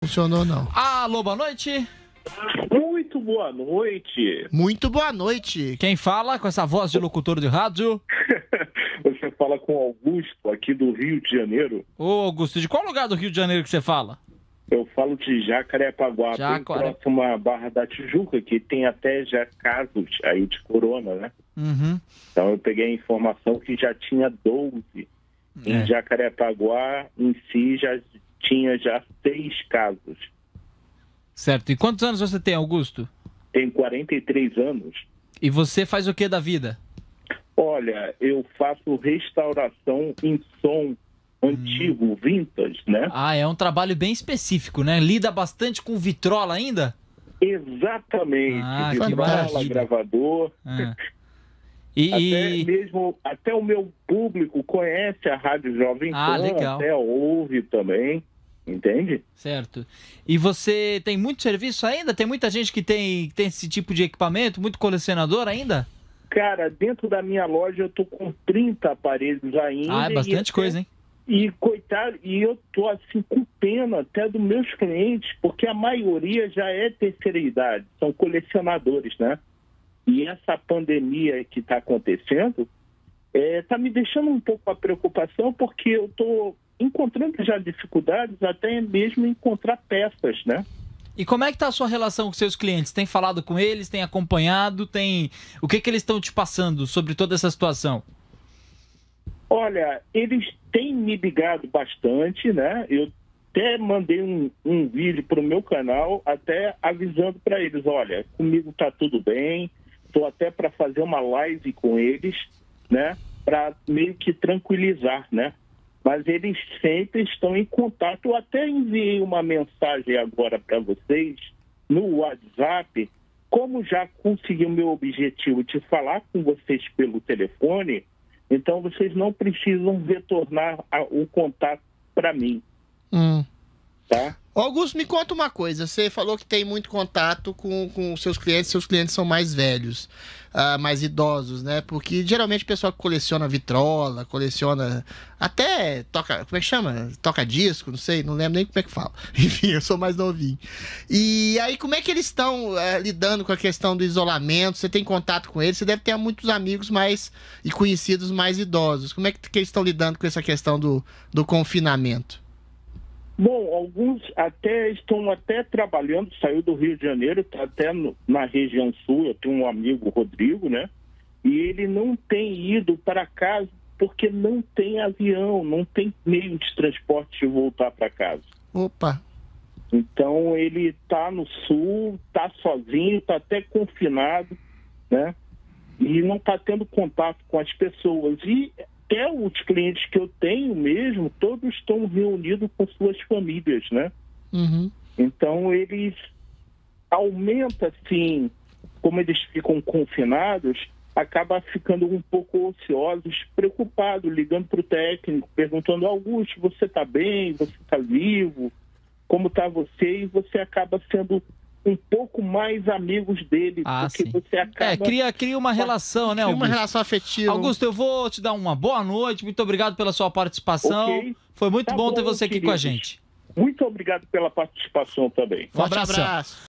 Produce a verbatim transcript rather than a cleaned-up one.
Funcionou não. Alô, boa noite. Muito boa noite. Muito boa noite. Quem fala com essa voz de locutor de rádio? Você fala com Augusto, aqui do Rio de Janeiro. Ô, Augusto, de qual lugar do Rio de Janeiro que você fala? Eu falo de Jacarepaguá, Jacare... bem próximo à Barra da Tijuca, que tem até já casos aí de corona, né? Uhum. Então eu peguei a informação que já tinha doze. É. Em Jacarepaguá, em si, já tinha já seis casos. Certo. E quantos anos você tem, Augusto? Tenho quarenta e três anos. E você faz o que da vida? Olha, eu faço restauração em som antigo, hum. vintage, né? Ah, é um trabalho bem específico, né? Lida bastante com vitrola ainda? Exatamente. Ah, vitrola, gravador. Ah. E... Até mesmo, até o meu público conhece a Rádio Jovem Pan, ah, legal. Até ouve também, entende? Certo. E você tem muito serviço ainda? Tem muita gente que tem, tem esse tipo de equipamento? Muito colecionador ainda? Cara, dentro da minha loja eu tô com trinta aparelhos ainda. Ah, é bastante e, coisa, hein? E, coitado, e eu tô assim com pena até dos meus clientes, porque a maioria já é terceira idade, são colecionadores, né? E essa pandemia que está acontecendo está é, me deixando um pouco a preocupação, porque eu estou encontrando já dificuldades até mesmo em encontrar peças, né? E como é que está a sua relação com seus clientes? Tem falado com eles, tem acompanhado, tem... O que, que eles estão te passando sobre toda essa situação? Olha, eles têm me ligado bastante, né? Eu até mandei um, um vídeo para o meu canal, até avisando para eles, olha, comigo está tudo bem, estou até para fazer uma live com eles, né? Para meio que tranquilizar, né? Mas eles sempre estão em contato. Eu até enviei uma mensagem agora para vocês no WhatsApp. Como já consegui o meu objetivo de falar com vocês pelo telefone, então vocês não precisam retornar a, o contato para mim. Hum. Tá? Augusto, me conta uma coisa. Você falou que tem muito contato com, com seus clientes. Seus clientes são mais velhos, uh, mais idosos, né? Porque geralmente o pessoal que coleciona vitrola, coleciona até toca, como é que chama? Toca disco, não sei, não lembro nem como é que fala. Enfim, eu sou mais novinho. E aí, como é que eles estão uh, lidando com a questão do isolamento? Você tem contato com eles? Você deve ter muitos amigos mais e conhecidos mais idosos. Como é que, que eles estão lidando com essa questão do, do confinamento? Bom, alguns até estão até trabalhando, saiu do Rio de Janeiro, está até no, na região sul. Eu tenho um amigo, Rodrigo, né? E ele não tem ido para casa porque não tem avião, não tem meio de transporte de voltar para casa. Opa! Então ele está no sul, está sozinho, está até confinado, né? E não está tendo contato com as pessoas. E até os clientes que eu tenho mesmo, todos estão reunidos com suas famílias, né? Uhum. Então, eles aumentam, assim, como eles ficam confinados, acaba ficando um pouco ociosos, preocupados, ligando para o técnico, perguntando, Augusto, você está bem? Você está vivo? Como está você? E você acaba sendo um pouco mais amigos dele, ah, porque sim. você acaba... É, cria, cria uma relação, né, Augusto? Cria uma relação afetiva. Augusto, eu vou te dar uma boa noite, muito obrigado pela sua participação. Okay. Foi muito tá bom ter você aqui queridos. com a gente. Muito obrigado pela participação também. Forte abraço.